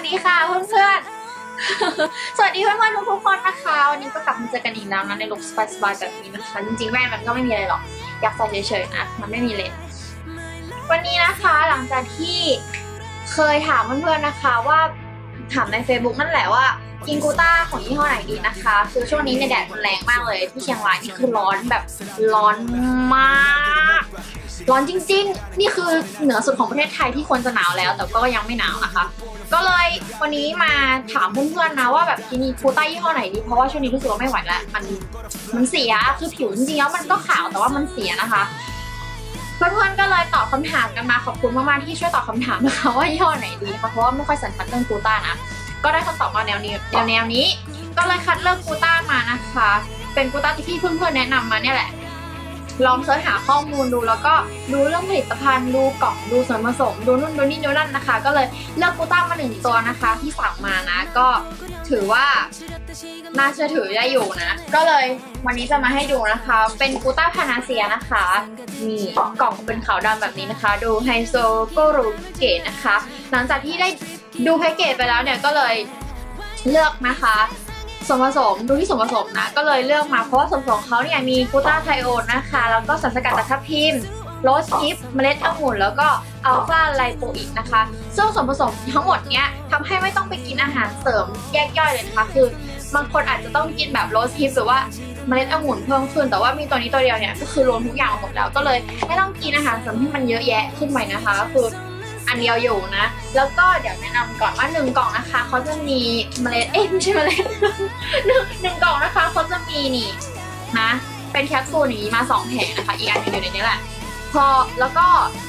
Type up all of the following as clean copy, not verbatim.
ดีค่ะเพื่อนๆ สวัสดีเพื่อนๆทุกคนนะคะวันนี้ก็กลับมาเจอกันอีกแล้วนะในลุคสบายๆแบบนี้นะคะจริงๆแว่นมันก็ไม่มีอะไรหรอกอยากใส่เฉยๆนะมันไม่มีเลนส์วันนี้นะคะหลังจากที่เคยถามเพื่อนๆนะคะว่าถามใน Facebook นั่นแหละว่ากินกูต้าของยี่ห้อไหนดีนะคะคือช่วงนี้ในแดดมันแรงมากเลยที่เชียงรายนี่คือร้อนแบบร้อนมากร้อนจริงๆนี่คือเหนือสุดของประเทศไทยที่ควรจะหนาวแล้วแต่ก็ยังไม่หนาวนะคะก็เลยวันนี้มาถามเพื่อนๆนะว่าแบบกินกูต้ายี่ห้อไหนดีเพราะว่าช่วงนี้รู้สึกว่าไม่ไหวแล้วมันเสียคือผิวจริงๆแล้วมันก็ขาวแต่ว่ามันเสียนะคะเพื่อนๆก็เลยตอบคำถามกันมาขอบคุณมากๆที่ช่วยตอบคำถามนะคะว่ายี่ห้อไหนดีนะคะเพราะว่าไม่ค่อยสันทัดเรื่องกูต้านะก็ได้คำตอบมาแนวนี้ก็เลยคัดเลือกกูต้ามานะคะเป็นกูต้าที่เพื่อนๆแนะนำมาเนี่ยแหละลองเสิร์ชหาข้อมูลดูแล้วก็ดูเรื่องผลิตภัณฑ์ดูกล่องดูส่วนผสมดูนู่นดูนี่ดูนั่นนะคะก็เลยเลือกกูต้ามา1ตัวนะคะที่สั่งมานะก็ถือว่าน่าเชื่อถือได้อยู่นะก็เลยวันนี้จะมาให้ดูนะคะเป็นกูต้าพานาเซียนะคะนี่กล่องเป็นขาวดำแบบนี้นะคะดูไฮโซก็รู้เก๋นะคะหลังจากที่ได้ดูแพ็กเกจไปแล้วเนี่ยก็เลยเลือกนะคะส่วนผสมดูที่ส่วนผสมนะก็เลยเลือกมาเพราะว่าส่วนผสมเขาเนี่ยมีกูต้าไทโอนนะคะแล้วก็สารสกัดจากทับทิมโรสฮิปเมล็ดองุ่นแล้วก็อัลฟาไลโปอิกนะคะซึ่งส่วนผสมทั้งหมดเนี้ยทำให้ไม่ต้องไปกินอาหารเสริมแยกย่อยเลยนะคะคือบางคนอาจจะต้องกินแบบโรสฮิปหรือว่าเมล็ดองุ่นเพิ่มขึ้นแต่ว่ามีตัวนี้ตัวเดียวเนี่ยก็คือรวมทุกอย่างหมดแล้วก็เลยไม่ต้องกินอาหารเสริมที่มันเยอะแยะขึ้นไปนะคะก็คืออันเดียวอยู่นะแล้วก็เดี๋ยวแนะนำก่อนว่า1กล่องนะคะเขาจะมีเมล็ดไม่ใช่เมล็ดหนึ่งกล่องนะคะเขาจะมีนี่นะเป็นแคปซูลนี้มา2แผงนะคะอีกอันนึงอยู่ในนี้แหละพอแล้วก็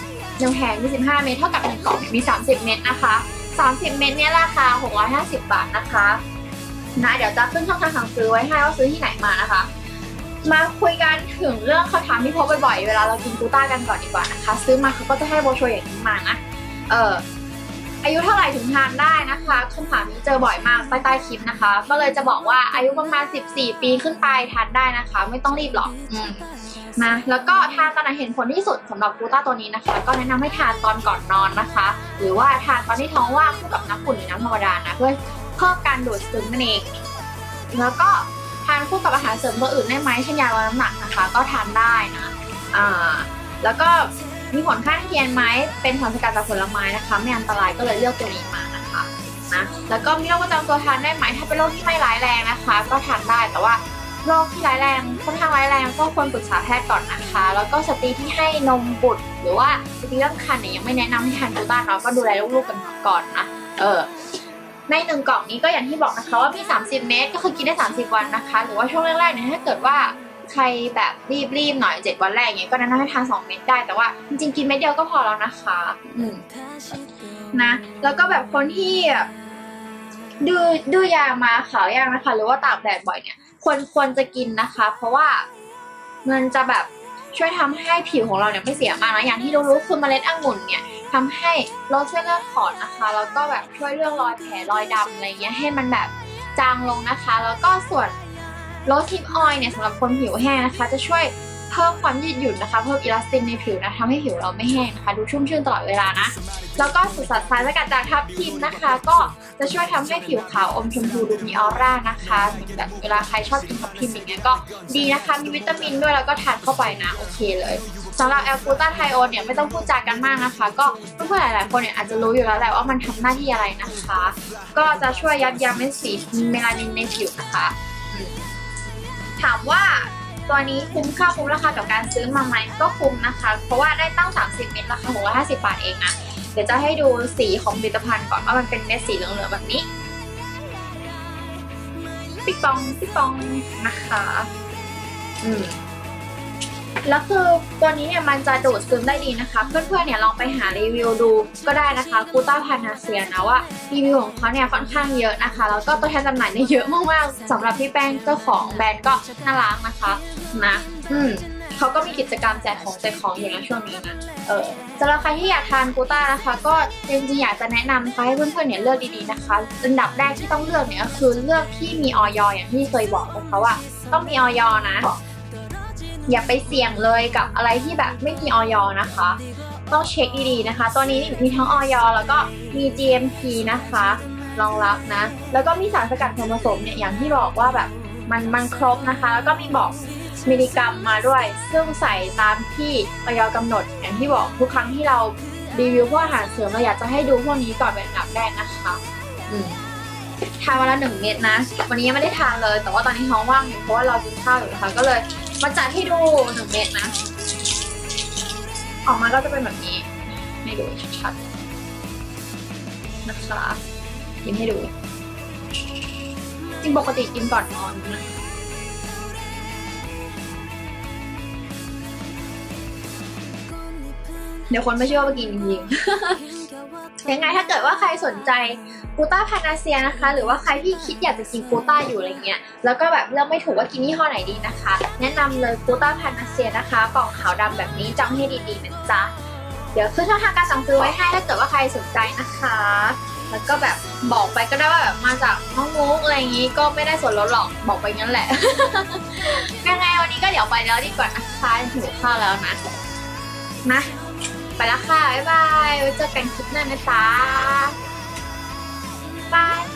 1แผงมี15เม็ดเท่ากับ1กล่องมี30เม็ดนะคะ30เม็ดเนี่ยราคา650 บาทนะคะนะเดี๋ยวจะขึ้นช่องทางสั่งซื้อไว้ให้ว่าซื้อที่ไหนมานะคะมาคุยกันถึงเรื่องคำถามที่พบบ่อยๆเวลาเรากินกูต้ากันก่อนดีกว่านะคะซื้อมาเขาก็จะให้โบรชัวร์อย่างนี้มานะอายุเท่าไหร่ถึงทานได้นะคะคำถามนี้เจอบ่อยมากใต้คลิปนะคะก็เลยจะบอกว่าอายุประมาณ14 ปีขึ้นไปทานได้นะคะไม่ต้องรีบหรอกนะแล้วก็ทานตอนไหนเห็นผลที่สุดสำหรับกูต้าตัวนี้นะคะก็แนะนำให้ทานตอนก่อนนอนนะคะหรือว่าทานตอนที่ท้องว่างคู่กับน้ำอุ่นหรือน้ำธรรมดานะเพื่อเพิ่มการดูดซึมนั่นเองแล้วก็ทานคู่กับอาหารเสริมตัวอื่นได้ไหมเช่นยาลดน้ำหนักนะคะก็ทานได้นะแล้วก็มีผลข้างเคียงไหมเป็นสารสกัดจากผลไม้นะคะไม่อันตรายก็เลยเลือกตัวนี้มานะคะนะแล้วก็มีโรคประจำตัวทานได้ไหมถ้าเป็นโรคที่ไม่ร้ายแรงนะคะก็ทานได้แต่ว่าโรคที่ร้ายแรงค่อนข้างร้ายแรงก็ควรปรึกษาแพทย์ก่อนนะคะแล้วก็สตรีที่ให้นมบุตรหรือว่าสตรีตั้งครรภ์เนี่ยยังไม่แนะนำให้ทานกูต้าเนาะก็ดูแลลูกๆกันก่อนนะใน1กล่องนี้ก็อย่างที่บอกนะคะว่ามี30เม็ดก็คือกินได้30วันนะคะหรือว่าช่วงแรกๆเนี่ยถ้าเกิดว่าใครแบบรีบหน่อย7วันแรกเงี้ยก็แนะนำให้ทาน2เม็ดได้แต่ว่าจริงๆกินเม็ดเดียวก็พอแล้วนะคะนะแล้วก็แบบคนที่ดื้อยามาขาวยางนะคะหรือว่าตากแดดบ่อยเนี่ยควรจะกินนะคะเพราะว่ามันจะแบบช่วยทำให้ผิวของเราเนี่ยไม่เสียมากนะอย่างที่รู้คือเมล็ดองุ่นเนี่ยทำให้ลดเส้นเลือดขอดนะคะแล้วก็แบบช่วยเรื่องรอยแผลรอยดำอะไรเงี้ยให้มันแบบจางลงนะคะแล้วก็ส่วนโรสฮิปออยล์เนี่ยสำหรับคนผิวแห้งนะคะจะช่วยเพิ่มความยืดหยุ่นนะคะเพิ่มอิลาสตินในผิวนะทำให้ผิวเราไม่แห้งนะคะดูชุ่มชื่นตลอดเวลานะแล้วก็สารสกัดจากทับทิมนะคะก็จะช่วยทำให้ผิวขาวอมชมพูดูมีออร่านะคะเหมือนแบบเวลาใครชอบกินทับทิมอย่างเงี้ยก็ดีนะคะมีวิตามินด้วยแล้วก็ทานเข้าไปนะโอเคเลยสำหรับแอลกูต้าไทโอนเนี่ยไม่ต้องพูดจากันมากนะคะก็เพื่อนๆหลายๆคนเนี่ยอาจจะรู้อยู่แล้วแหละว่ามันทำหน้าที่อะไรนะคะก็จะช่วยยับยั้งเม็ดสีเมลานินในผิวนะคะถามว่าตัวนี้คุ้มค่าคุ้มราคากับการซื้อมาไหมก็คุ้มนะคะเพราะว่าได้ตั้ง30เม็ดราคา650 บาทเองนะเดี๋ยวจะให้ดูสีของผลิตภัณฑ์ก่อนว่ามันเป็นเม็ดสีเหลืองๆแบบนี้ปิ๊กปองนะคะแล้วคือตัวนี้เนี่ยมันจะดูดซึมได้ดีนะคะเพื่อนๆเนี่ยลองไปหารีวิวดูก็ได้นะคะกูต้าพานาเซียนะว่ารีวิวของเขาเนี่ยค่อนข้างเยอะนะคะแล้วก็ตัวแทนจำหน่ายเนี่ยเยอะมากๆสำหรับพี่แป้งเจ้าของแบรนด์ก็น่ารักนะคะนะเขาก็มีกิจกรรมแจกของอยู่นะช่วงนี้นะสำหรับใครที่อยากทานกูต้านะคะก็จริงๆอยากจะแนะนำให้เพื่อนๆเนี่ยเลือกดีๆนะคะอันดับแรกที่ต้องเลือกเนี่ยก็คือเลือกที่มีออย.อย่างที่เคยบอกนะคะว่าต้องมีออย.นะอย่าไปเสี่ยงเลยกับอะไรที่แบบไม่มีออย.นะคะต้องเช็คดีๆนะคะตัวนี้มีทั้งออย.แล้วก็มี GMP นะคะรองรับนะแล้วก็มีสารสกัดส่วนผสมเนี่ยอย่างที่บอกว่าแบบมันครบนะคะแล้วก็มีบอกมิลลิกรัมมาด้วยซึ่งใส่ตามที่ออยกำหนดอย่างที่บอกทุกครั้งที่เรารีวิวพวกอาหารเสริมเราอยากจะให้ดูพวกนี้ก่อนเป็นอันดับแรกนะคะทานวันละ1 เม็ดนะวันนี้ยังไม่ได้ทานเลยแต่ว่าตอนนี้ท้องว่างอยู่เพราะว่าเรากินข้าวอยู่นะคะก็เลยมาจัดให้ดู1 เม็ดนะออกมาก็จะเป็นแบบนี้ให้ดูชัดๆนะคะกินให้ดูจริงปกติกินก่อนนอนนะเดี๋ยวคนไม่เชื่อว่ากินจริงๆยังไงถ้าเกิดว่าใครสนใจกูต้าพานาเซียนะคะหรือว่าใครที่คิดอยากจะกินกูต้าอยู่อะไรเงี้ยแล้วก็แบบเลือกไม่ถูกว่ากินยี่ห้อไหนดีนะคะแนะนำเลยกูต้าพานาเซียนะคะกล่องขาวดำแบบนี้จำให้ดีๆนะจ๊ะเดี๋ยวขึ้นช่องทางการสั่งซื้อไว้ให้ถ้าเกิดว่าใครสนใจนะคะแล้วก็แบบบอกไปก็ได้ว่าแบบมาจากน้องมุกอะไรอย่างงี้ก็ไม่ได้ส่วนลดหรอกบอกไปงั้นแหละ ยังไงวันนี้ก็เดี๋ยวไปแล้วดีกว่านะคะหิวข้าวแล้วนะไปแล้วค่ะบ๊ายบายไว้เจอกันคลิปหน้านะจ๊ะบาย